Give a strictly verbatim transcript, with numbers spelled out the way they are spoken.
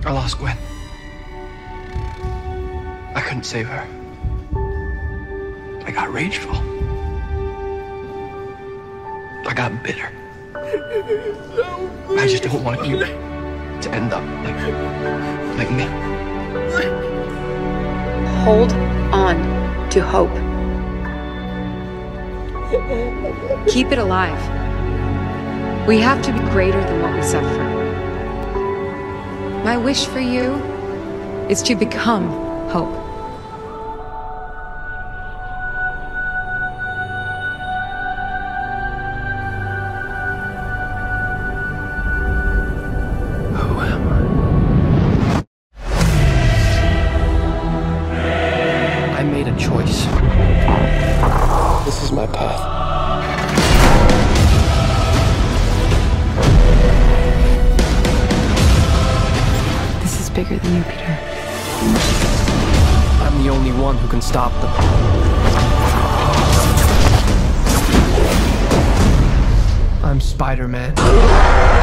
I lost Gwen. I couldn't save her. I got rageful. I got bitter. I just don't want you to end up like, like me. Hold on to hope. Keep it alive. We have to be greater than what we suffer. My wish for you is to become hope. Who am I? I made a choice. This is my path. Bigger than you, Peter. I'm the only one who can stop them. I'm Spider-Man.